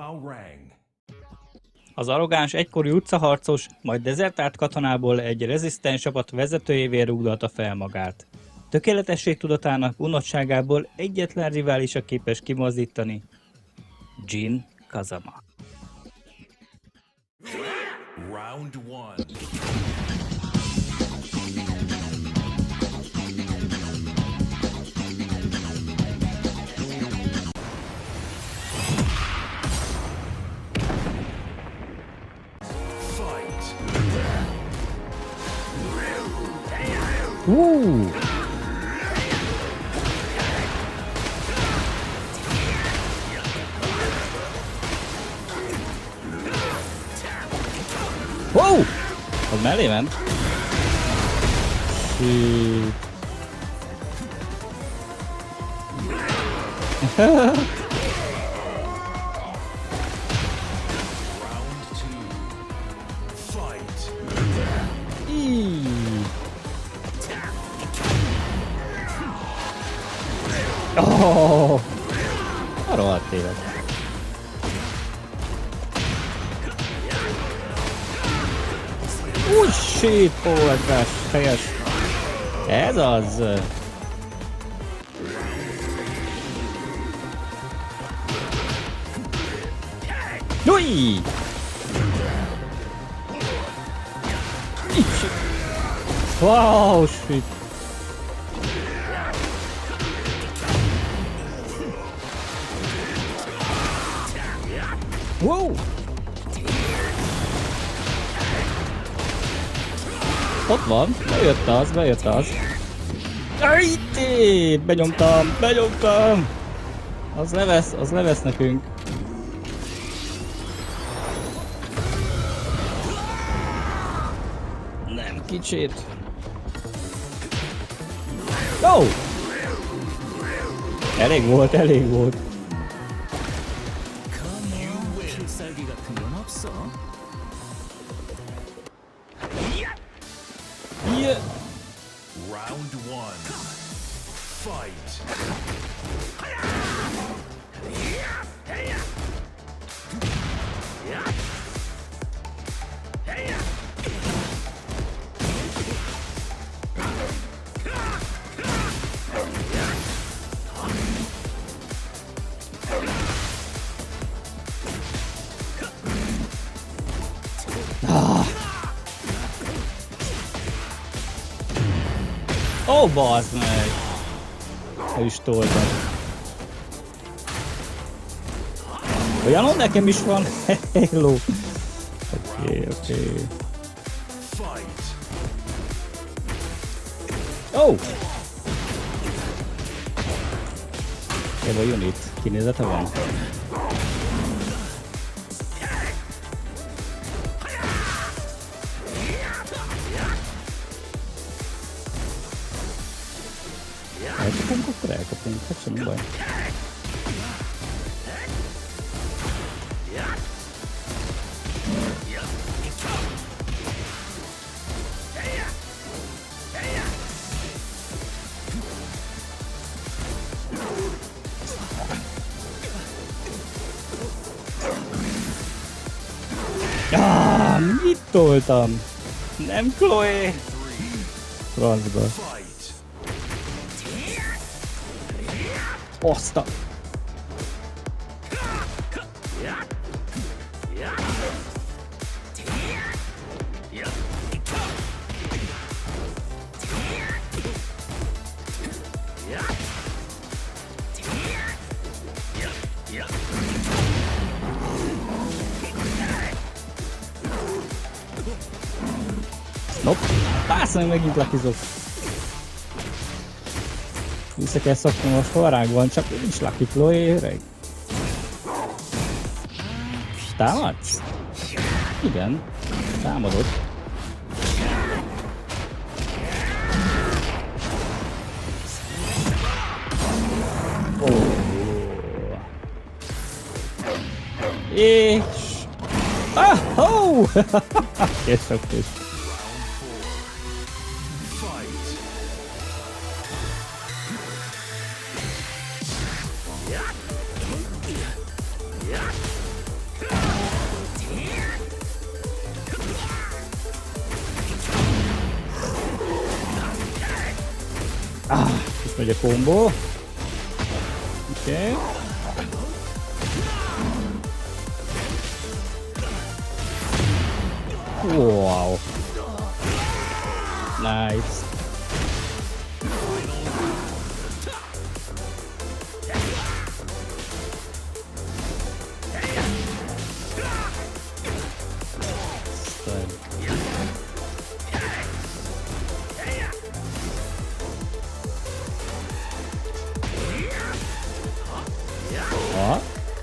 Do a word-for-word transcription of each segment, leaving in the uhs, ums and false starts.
Az arrogáns egykori utcaharcos, majd dezertált katonából egy rezisztens csapat vezetőjévé rúgdalta fel magát. Tökéletesség tudatának unatságából egyetlen riválisa képes kimozdítani, Jin Kazama. Round one. Uh. Wow! Az mellé ment? Shit. Oh, a rohadt élet. Úgy shit, forgatás, helyes. Ez az. Júj! Wow, shit. Wow! Ott van, bejött az, bejött az. Ajjé! Benyomtam, benyomtam! Az levesz, az levesz nekünk. Nem kicsit. Ó! Oh! Elég volt, elég volt. Yeah. Round one. Fight. Ó, oh, bazd meg! El is toltam. Olyanom nekem is van. Hello. Oké, okay, oké. Okay. Ó! Oh. Éva unit. Kinézete van? Elkapunk, akkor elkapunk, hát semmi baj. Ah, mit toltam? Nem Chloe! Francba. Azt a... Nope. Persze, meg megint lakizok. Vissza kell szoknom, most halrág van, csak nincs Lucky Chloe, öreg. Támadsz? Igen, támadott. Oh. És... Ah, oh! Kész, kész. Megy a kombó. Oké. Okay. Wow. Nice. Ha.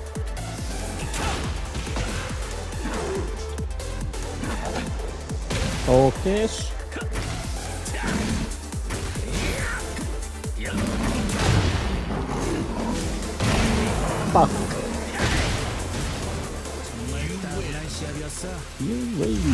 Okés. Fuck. You win.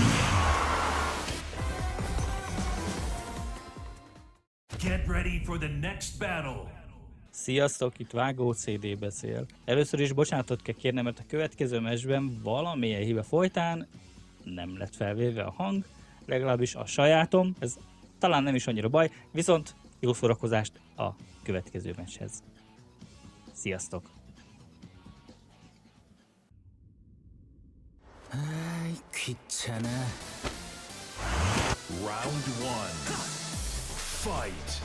Get ready for the next battle. Sziasztok, itt Vágó cé dé beszél. Először is bocsánatot kell kérnem, mert a következő meccsben valamilyen hiba folytán nem lett felvéve a hang, legalábbis a sajátom, ez talán nem is annyira baj, viszont jó szórakozást a következő meccshez. Sziasztok! Round one. Fight.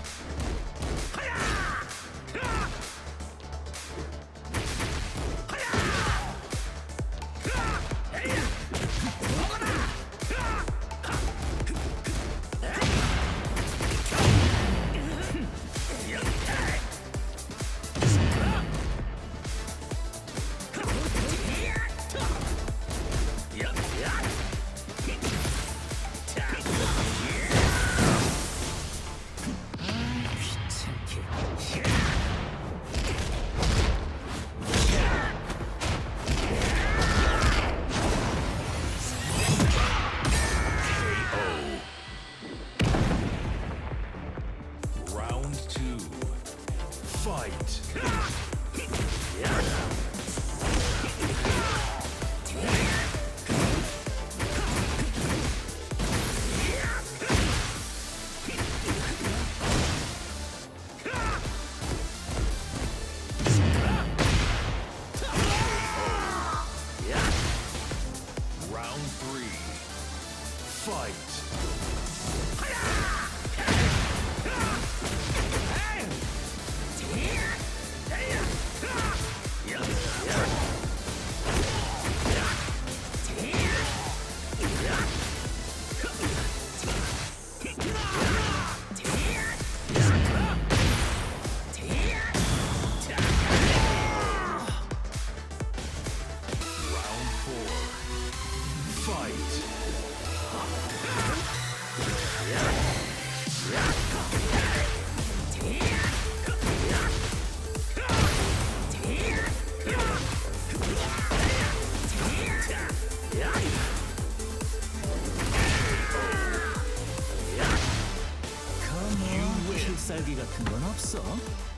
필살기 같은 건 없어?